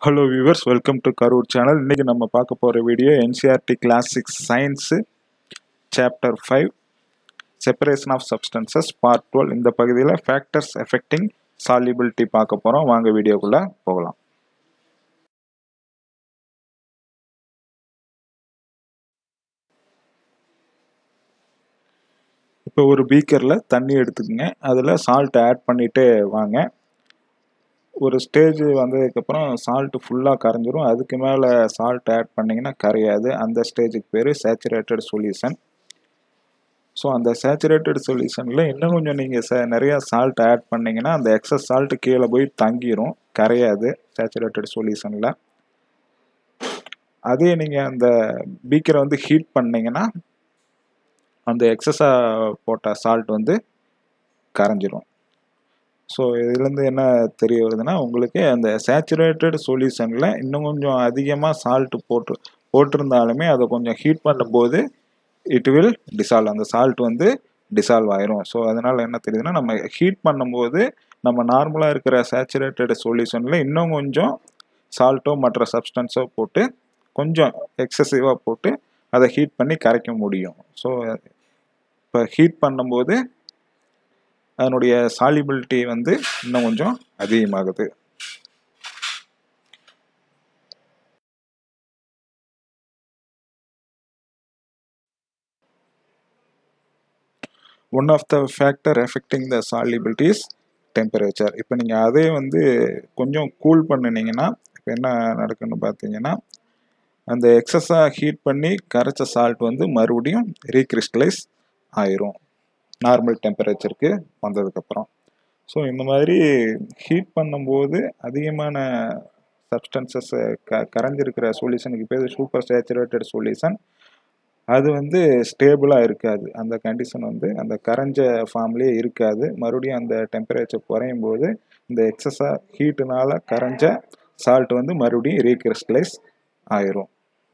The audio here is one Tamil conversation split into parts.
Hello viewers, welcome to Karur channel. இன்னைக்கு நம்ம பார்க்க போற video NCERT Class 6 Science Chapter 5 Separation of Substances Part 12. இந்த பகுதியில் Factors Affecting Solubility பார்க்க போறோம். வாங்க வீடியோக்குள்ள போகலாம். இப்போ ஒரு பீக்கர்ல தண்ணி எடுத்துக்கங்க. அதில் சால்ட் ஆட் பண்ணிட்டே வாங்க. ஒரு ஸ்டேஜ் வந்ததுக்கப்புறம் சால்ட் ஃபுல்லாக கரைஞ்சிரும். அதுக்கு மேலே சால்ட் ஆட் பண்ணிங்கன்னா கரையாது. அந்த ஸ்டேஜுக்கு பேர் சேச்சுரேட்டட் சொல்யூஷன். ஸோ அந்த சேச்சுரேட்டட் சொல்யூஷனில் இன்னும் கொஞ்சம் நீங்கள் நிறையா சால்ட் ஆட் பண்ணிங்கன்னா அந்த எக்ஸஸ் சால்ட் கீழே போய் தங்கிரும், கரையாது சேச்சுரேட்டட் சொல்யூஷனில். அதே நீங்கள் அந்த பீக்கரை ஹீட் பண்ணிங்கன்னா அந்த எக்ஸஸாக போட்ட சால்ட் கரைஞ்சிரும். ஸோ இதுலேருந்து என்ன தெரிய வருதுன்னா, உங்களுக்கு அந்த சேச்சுரேட்டட் சொல்யூஷனில் இன்னும் கொஞ்சம் அதிகமாக சால்ட் போட்டிருந்தாலுமே அதை கொஞ்சம் ஹீட் பண்ணும்போது இட் வில் டிசால்வ், அந்த சால்ட் டிசால்வ் ஆயிரும். ஸோ அதனால் என்ன தெரியுதுன்னா, நம்ம ஹீட் பண்ணும்போது நம்ம நார்மலாக இருக்கிற சேச்சுரேட்டட் சொல்யூஷனில் இன்னும் கொஞ்சம் சால்ட்டோ மற்ற சப்ஸ்டன்ஸோ போட்டு கொஞ்சம் எக்ஸசிவாக போட்டு அதை ஹீட் பண்ணி கரைக்க முடியும். ஸோ இப்போ ஹீட் பண்ணும்போது அதனுடைய சாலிபிலிட்டி இன்னும் கொஞ்சம் அதிகமாகுது. One of the factor affecting the solubility is temperature. இப்போ நீங்கள் அதே கொஞ்சம் கூல் பண்ணினீங்கன்னா இப்போ என்ன நடக்குன்னு பார்த்தீங்கன்னா, அந்த எக்ஸஸாக ஹீட் பண்ணி கரைச்ச சால்ட் மறுபடியும் ரீக்ரிஸ்டலைஸ் ஆயிரும் நார்மல் டெம்பரேச்சருக்கு வந்ததுக்கப்புறம். ஸோ இந்த மாதிரி ஹீட் பண்ணும்போது அதிகமான சப்ஸ்டன்சஸ் கரைஞ்சிருக்கிற சொல்யூஷனுக்கு பேர் சூப்பர் சேச்சுரேட்டட் சொல்யூஷன். அது ஸ்டேபிளாக இருக்காது. அந்த கண்டிஷன் அந்த கரைஞ்ச ஃபார்ம்லேயே இருக்காது. மறுபடியும் அந்த டெம்பரேச்சர் குறையும் போது இந்த எக்ஸஸாக ஹீட்டுனால கரைஞ்ச சால்ட் மறுபடியும் ரீக்ரிஸ்டலைஸ் ஆயிரும்.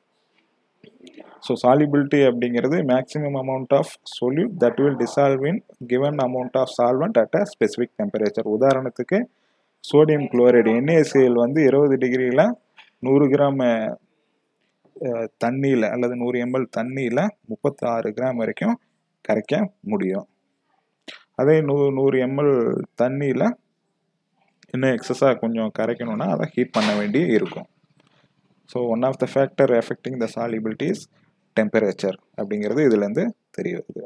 ஸோ சாலிபிலிட்டி அப்படிங்கிறது maximum amount of solute that will dissolve in given amount of solvent at a specific temperature. உதாரணத்துக்கு சோடியம் குளோரைடு NaCl 20 டிகிரியில் 100 கிராம் தண்ணியில் அல்லது 100 ml தண்ணியில் 36 கிராம் வரைக்கும் கரைக்க முடியும். அதே 100 ml தண்ணியில் இன்னும் எக்ஸஸாக கொஞ்சம் கரைக்கணும்னா அதை ஹீட் பண்ண வேண்டி இருக்கும். So one of the factor affecting the solubility is temperature அப்படிங்கிறது இதுலேருந்து தெரிய வருது.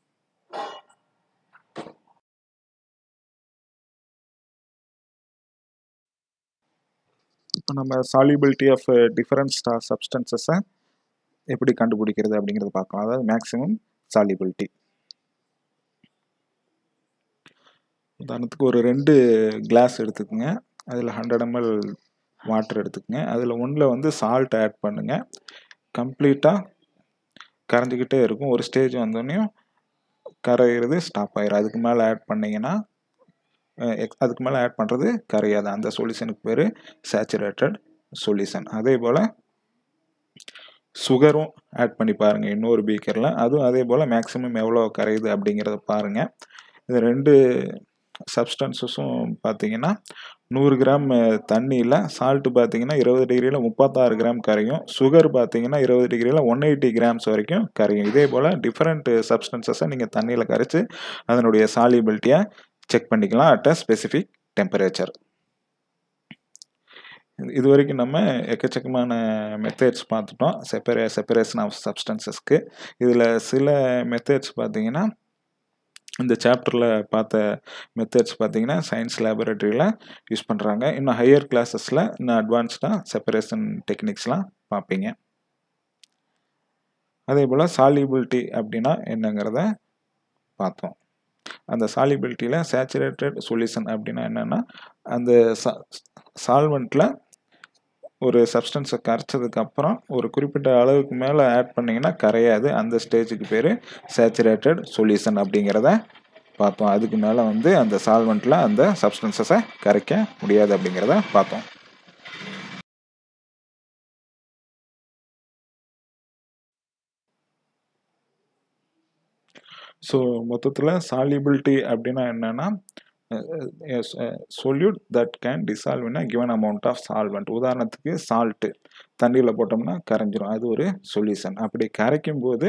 இப்போ நம்ம சாலிபிலிட்டி ஆஃப் டிஃபரண்ட் சப்ஸ்டன்சஸை எப்படி கண்டுபிடிக்கிறது அப்படிங்கிறத பார்க்கலாம். அதாவது மேக்ஸிமம் சாலிபிலிட்டி. உதாரணத்துக்கு ஒரு 2 கிளாஸ் எடுத்துக்கோங்க. அதில் 100 ml வாட்டர் எடுத்துக்கோங்க. அதில் ஒன்றில் சால்ட் ஆட் பண்ணுங்க. கம்ப்ளீட்டாக கரைஞ்சிக்கிட்டே இருக்கும். ஒரு ஸ்டேஜ் வந்தோடனையும் கரையிறது ஸ்டாப் ஆயிரும். அதுக்கு மேலே ஆட் பண்ணிங்கன்னா அதுக்கு மேலே ஆட் பண்ணுறது கரையாது. அந்த சொல்யூஷனுக்கு பேர் சேச்சுரேட்டட் சொல்யூஷன். அதே போல் சுகரும் ஆட் பண்ணி பாருங்கள் இன்னொரு பீக்கரில். அதுவும் அதே போல் மேக்ஸிமம் எவ்வளோ கரையுது அப்படிங்கிறத பாருங்கள். இது 2 சப்ஸ்டன்சஸும் பார்த்தீங்கன்னா 100 கிராம் தண்ணியில் சால்ட்டு பார்த்தீங்கன்னா 20 டிகிரியில் 36 கிராம் கரையும். சுகர் பார்த்தீங்கன்னா 20 டிகிரியில் 180 கிராம்ஸ் வரைக்கும் கரையும். இதே போல் டிஃப்ரெண்ட் சப்ஸ்டன்சஸை நீங்கள் தண்ணியில் கரைச்சி அதனுடைய சாலிபிலிட்டியை செக் பண்ணிக்கலாம் அட் அ ஸ்பெசிஃபிக் டெம்பரேச்சர். இது வரைக்கும் நம்ம எக்கச்சக்கமான மெத்தட்ஸ் பார்த்துட்டோம் செப்பரேஷன் ஆஃப் சப்ஸ்டன்சஸ்க்கு. இதில் சில மெத்தட்ஸ் பார்த்தீங்கன்னா இந்த சாப்டரில் பார்த்த மெத்தட்ஸ் பார்த்தீங்கன்னா சயின்ஸ் லேபரேட்டரியில் யூஸ் பண்ணுறாங்க. இன்னும் ஹையர் கிளாஸஸில் இன்னும் அட்வான்ஸ்டாக செப்பரேஷன் டெக்னிக்ஸ்லாம் பார்ப்பீங்க. அதே போல் சாலிபிலிட்டி அப்படின்னா என்னங்கிறத பார்த்தோம். அந்த சாலிபிலிட்டியில் சேச்சுரேட்டட் சொல்யூஷன் அப்படின்னா என்னென்னா, அந்த சால்வெண்ட்டில் ஒரு சப்ஸ்டன்ஸை கரைச்சதுக்கப்புறம் ஒரு குறிப்பிட்ட அளவுக்கு மேலே ஆட் பண்ணிங்கன்னா கரையாது. அந்த ஸ்டேஜுக்கு பேர் சேச்சுரேட்டட் சொல்யூஷன் அப்படிங்கிறத பார்த்தோம். அதுக்கு மேலே அந்த சால்வெண்ட்டில் அந்த சப்ஸ்டன்சஸை கரைக்க முடியாது அப்படிங்கிறத பார்த்தோம். ஸோ மொத்தத்தில் சாலிபிலிட்டி அப்படின்னா என்னென்னா, solute that can dissolve in a given amount of solvent. உதாரணத்துக்கு சால்ட்டு தண்ணியில் போட்டோம்னா கரைஞ்சிரும், அது ஒரு சொல்யூஷன். அப்படி கரைக்கும் போது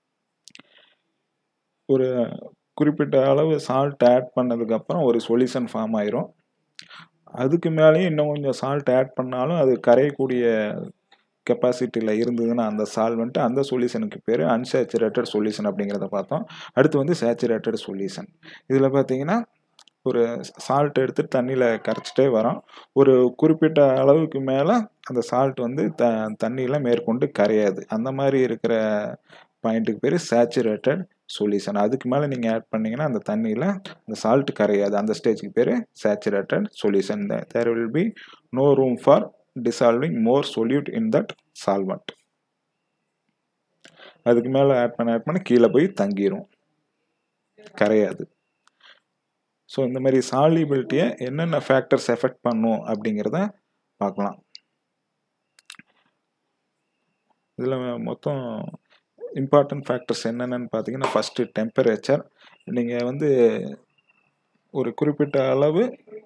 ஒரு குறிப்பிட்ட அளவு சால்ட் ஆட் பண்ணதுக்கப்புறம் ஒரு சொல்யூஷன் ஃபார்ம் ஆயிரும். அதுக்கு மேலேயும் இன்னும் கொஞ்சம் சால்ட் ஆட் பண்ணாலும் அது கரையக்கூடிய கெப்பாசிட்டியில் இருந்ததுன்னா அந்த சால்வெண்ட், அந்த சொல்யூஷனுக்கு பேர் அன்சேச்சுரேட்டட் சொல்யூஷன் அப்படிங்கிறத பார்த்தோம். அடுத்து வந்து சேச்சுரேட்டட் சொல்யூஷன். இதில் பார்த்தீங்கன்னா ஒரு சால்ட் எடுத்துட்டு தண்ணியில் கரைச்சிட்டே வரோம். ஒரு குறிப்பிட்ட அளவுக்கு மேலே அந்த சால்ட் வந்து தண்ணியில் மேற்கொண்டு கரையாது. அந்த மாதிரி இருக்கிற பாயிண்ட்டுக்கு பேர் சேச்சுரேட்டட் சொல்யூஷன். அதுக்கு மேலே நீங்கள் ஆட் பண்ணிங்கன்னா அந்த தண்ணியில் அந்த சால்ட் கரையாது. அந்த ஸ்டேஜுக்கு பேர் saturated solution. There will be no room for dissolving more solute in that solvent. அதுக்கு மேலே ஆட் பண்ண கீழே போய் தங்கிரும், கரையாது. ஸோ இந்த மாதிரி சால்யூபிலிட்டியை என்னென்ன ஃபேக்டர்ஸ் எஃபெக்ட் பண்ணும் அப்படிங்கிறத பார்க்கலாம். இதில் மொத்தம் இம்பார்ட்டன்ட் ஃபேக்டர்ஸ் என்னென்னு பார்த்தீங்கன்னா, ஃபஸ்ட்டு டெம்பரேச்சர். நீங்கள் வந்து ஒரு குறிப்பிட்ட அளவு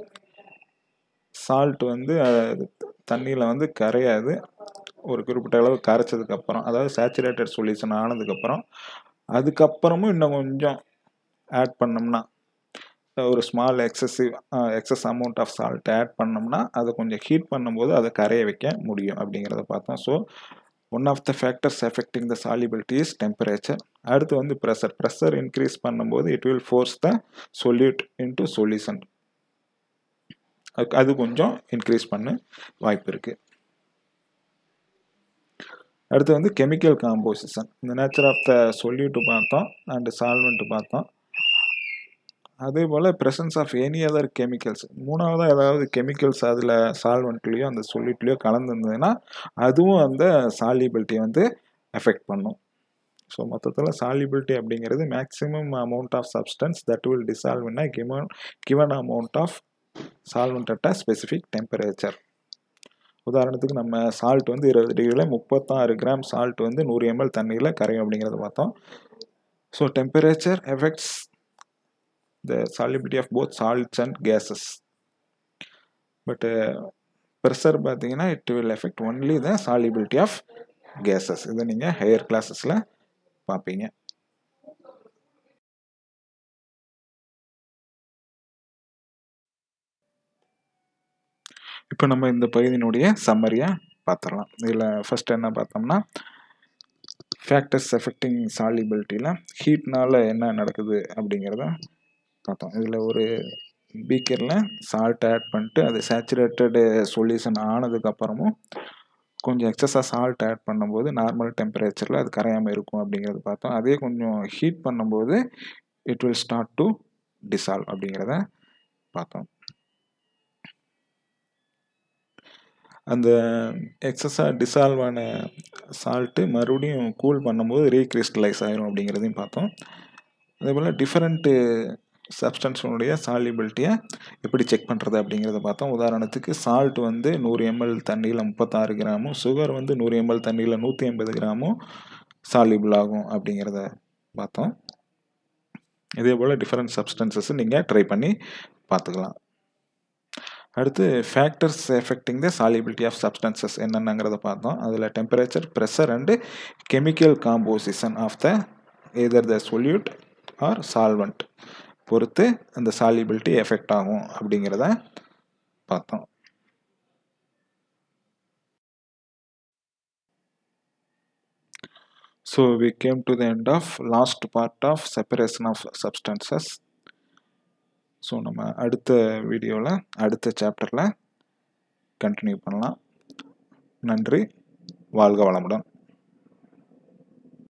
சால்ட் வந்து தண்ணியில் வந்து கரையாது. ஒரு குறிப்பிட்ட அளவு கரைச்சதுக்கப்புறம், அதாவது சேச்சுரேட்டட் சொல்யூஷன் ஆனதுக்கப்புறம், அதுக்கப்புறமும் இன்னும் கொஞ்சம் ஆட் பண்ணோம்னா, ஒரு small excess amount of salt add பண்ணோம்னா அதை கொஞ்சம் ஹீட் பண்ணும்போது அதை கரைய வைக்க முடியும் அப்படிங்கிறத பார்த்தோம். So one of the factors affecting the solubility is temperature. அடுத்து வந்து ப்ரெஷர் இன்க்ரீஸ் பண்ணும்போது it will force the solute into solution. அது கொஞ்சம் இன்க்ரீஸ் பண்ண வாய்ப்பு இருக்குது. அடுத்து வந்து கெமிக்கல் காம்போசிஷன். இந்த நேச்சர் ஆஃப் த சொல்யூட் பார்த்தோம் அண்ட் சால்வெண்ட் பார்த்தோம். அதே போல் presence of any other chemicals. மூணாவதாக ஏதாவது கெமிக்கல்ஸ் அதில் சால்வெண்ட்லேயோ அந்த சொல்யூட்லேயோ கலந்துருந்ததுன்னா அதுவும் அந்த சால்யூபிலிட்டியை வந்து எஃபெக்ட் பண்ணும். ஸோ மொத்தத்தில் சால்யூபிலிட்டி அப்படிங்கிறது maximum amount of substance that will dissolve in a given amount of solvent at a specific temperature. உதாரணத்துக்கு நம்ம சால்ட் வந்து 20 டிகிரியில் 36 கிராம் சால்ட் வந்து 100 ml தண்ணியில் கரையும் அப்படிங்கிறத பார்த்தோம். So temperature affects the solubility of both salts and gases. But pressure பார்த்தீங்கன்னா it will affect only the solubility of gases. இதை நீங்கள் ஹையர் கிளாஸஸில் பார்ப்பீங்க. இப்போ நம்ம இந்த பகுதியினுடைய சம்மரியாக பார்த்துடலாம். இதில் ஃபர்ஸ்ட் என்ன பார்த்தோம்னா, ஃபேக்டர்ஸ் எஃபெக்டிங் சால்யூபிலிட்டியில் ஹீட்னால் என்ன நடக்குது அப்படிங்கிறத பார்த்தோம். இதில் ஒரு பீக்கரில் சால்ட் ஆட் பண்ணிட்டு அது சேச்சுரேட்டடு சொல்யூஷன் ஆனதுக்கப்புறமும் கொஞ்சம் எக்ஸஸாக சால்ட் ஆட் பண்ணும்போது நார்மல் டெம்பரேச்சரில் அது கரையாமல் இருக்கும் அப்படிங்கிறது பார்த்தோம். அதே கொஞ்சம் ஹீட் பண்ணும்போது it will start to dissolve அப்படிங்கிறத பார்த்தோம். அந்த எக்ஸஸாக டிசால்வ் ஆன சால்ட்டு மறுபடியும் கூல் பண்ணும்போது ரீக்ரிஸ்டலைஸ் ஆயிரும் அப்படிங்கிறதையும் பார்த்தோம். அதே போல் டிஃப்ரெண்ட்டு சப்ஸ்டன்ஸுடைய சால்யூபிலிட்டியை எப்படி செக் பண்ணுறது அப்படிங்கிறத பார்த்தோம். உதாரணத்துக்கு சால்ட் வந்து 100 ml தண்ணியில் 36 கிராமும், சுகர் வந்து 100 ml தண்ணியில் 150 கிராமும் சால்யூபிள் ஆகும் அப்படிங்கிறத பார்த்தோம். இதே போல் டிஃப்ரெண்ட் சப்ஸ்டன்சஸ் நீங்கள் ட்ரை பண்ணி பார்த்துக்கலாம். அடுத்து factors affecting the solubility of substances என்னென்னங்கிறத பார்த்தோம். அதில் temperature, pressure and chemical composition of the either the solute or solvent பொறுத்து அந்த சால்யூபிலிட்டி எஃபெக்ட் ஆகும் அப்படிங்கிறத பார்த்தோம். So we came to the end of last part of separation of substances. So நம்ம அடுத்த வீடியோவில் அடுத்த சாப்டரில் கண்டினியூ பண்ணலாம். நன்றி. வாழ்க வளமுடன்.